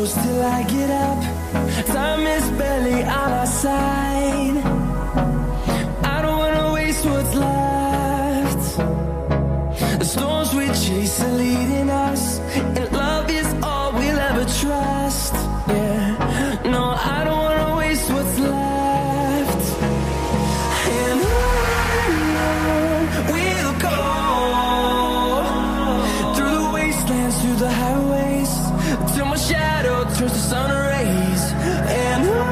close till I get up. Time is barely on our side. I don't wanna waste what's left. The storms we chase are leading us, and love is all we'll ever trust. Yeah, no, I don't wanna waste what's left. And on we'll go, through the wastelands, through the highways, till my shadow turns to sun rays. And on